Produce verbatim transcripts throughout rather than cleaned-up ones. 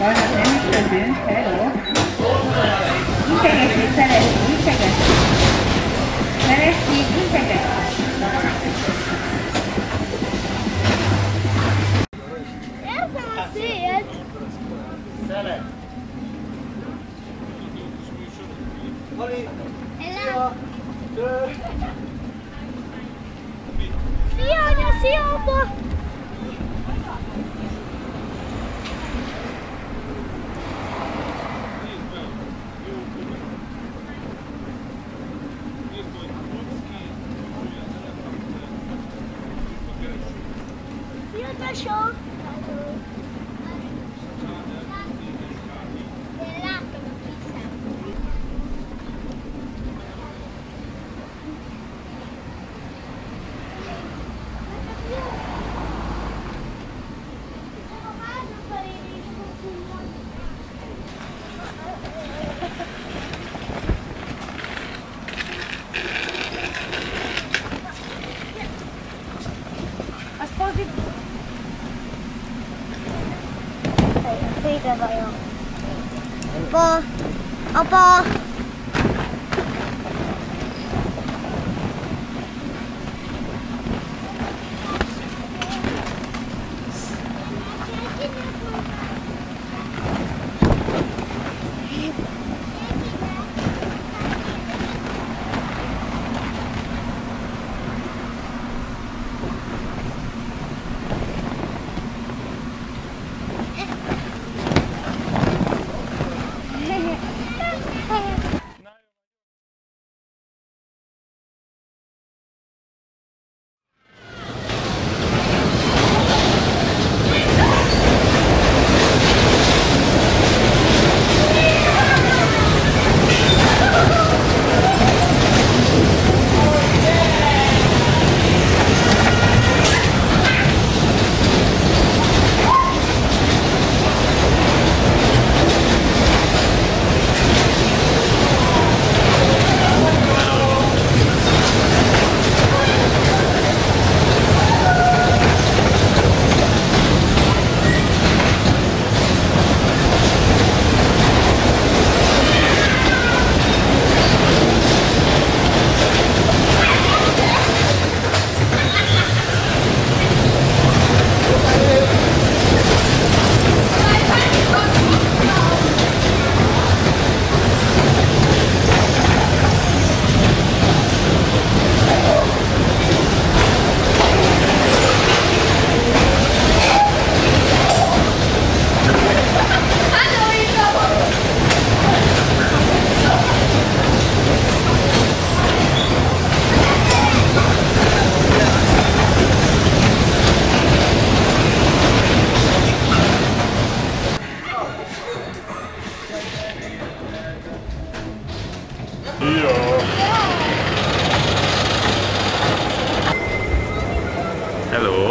vannak nem is közünk, hello. Integetni szereti, integetni. Szereti, integetni. Érzem a szélt! Szeret! Mali! Ella! Szia! Szia anya, szia apa! Szia tesó! Én láttam a kiszem. Azt fordít. Végre vajon. Apa! Apa! Hello!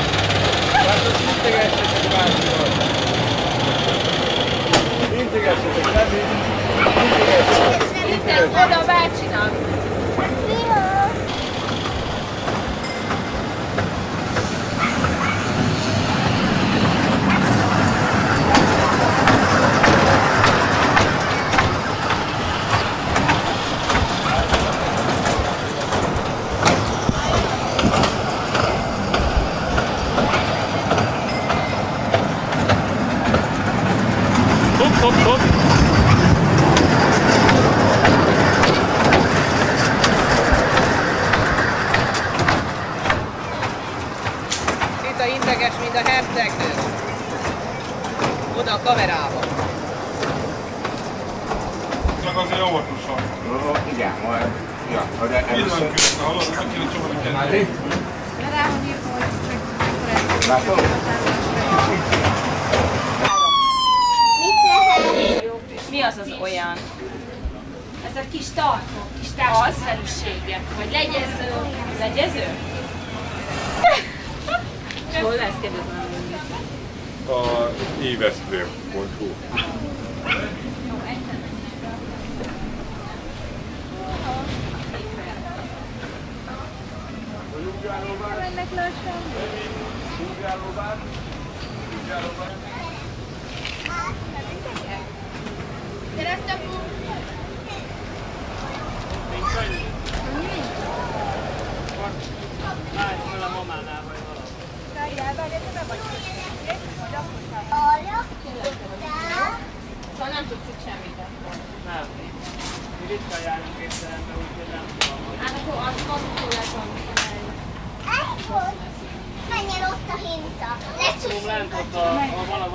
Integessetek a másikat! Integessetek, nem így! Integessetek! Oda a bácsinak! Szia! Hopp, hopp, hopp! Itt a integes, mint a hercegnő. Oda a kamerába. Csak azért óvatosan. Igen, majd. Ja, de Pillanat közben, hallod, meg kéne csomagni kell. De rá, hogy írva, hogy csak Látod? Mi az az olyan? Ez a kis tartó, kis társadalmisége. Vagy legyező. Legyező? Hol lesz, kérdezem? A évesztő pont hu. mennek lassan. Súlyálóbár. Súlyálóbár.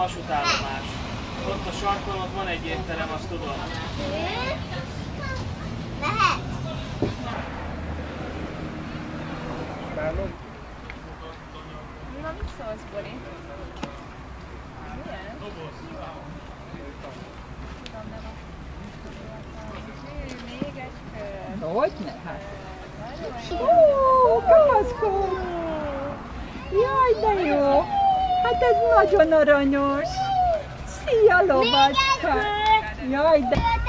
vasútállomás. Ott a sarkon ott van egy étterem, azt tudom. Lehet. Na, mit szólsz, Bori? Milyen? Még egy kör. Hogyne? Hát. Ó, kamaszkod! Jaj, de jó! Hát ez nagyon aranyos! Szia, lovacska! Jaj, de...